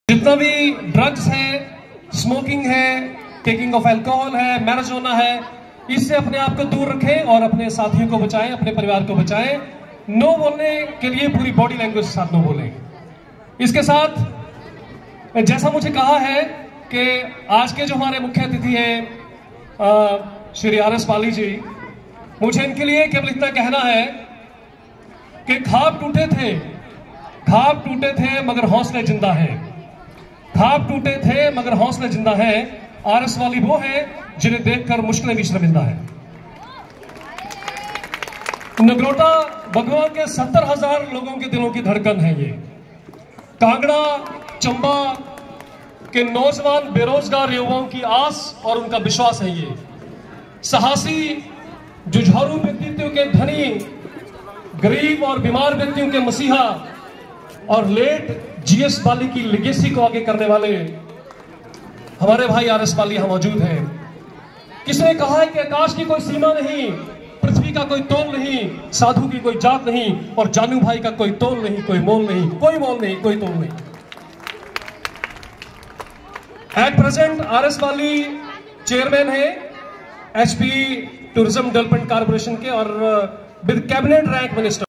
जितना भी ड्रग्स है, स्मोकिंग है, टेकिंग ऑफ अल्कोहल है, मैराजोना है, इससे अपने आप को दूर रखें और अपने साथियों को बचाएं, अपने परिवार को बचाएं। नो बोलने के लिए पूरी बॉडी लैंग्वेज के साथ नो बोलें। इसके साथ जैसा मुझे कहा है कि आज के जो हमारे मुख्य अतिथि हैं श्री आर.एस. पाली जी, मुझे इनके लिए केवल इतना कहना है कि ख्वाब टूटे थे मगर हौसले जिंदा है। ख्वाब टूटे थे मगर हौसले जिंदा है। आर.एस. वाली वो है जिन्हें देखकर मुश्किलें भी शर्मिंदा है। नगरोटा भगवान के 70,000 लोगों के दिलों की धड़कन है ये। कांगड़ा चंबा के नौजवान बेरोजगार युवाओं की आस और उनका विश्वास है ये। साहसी जुझारू व्यक्तित्व के धनी, गरीब और बीमार व्यक्तियों के मसीहा और लेट जीएस पाली की लेगेसी को आगे करने वाले हमारे भाई आर.एस. पाली यहां मौजूद हैं। किसने कहा है कि आकाश की कोई सीमा नहीं, पृथ्वी का कोई तोल नहीं, साधु की कोई जात नहीं और जानू भाई का कोई तोल नहीं, कोई मोल नहीं, कोई मोल नहीं, कोई तोल नहीं। At present R S. Pali chairman है एचपी टूरिज्म डेवलपमेंट कॉर्पोरेशन के और विद कैबिनेट रैंक मिनिस्टर।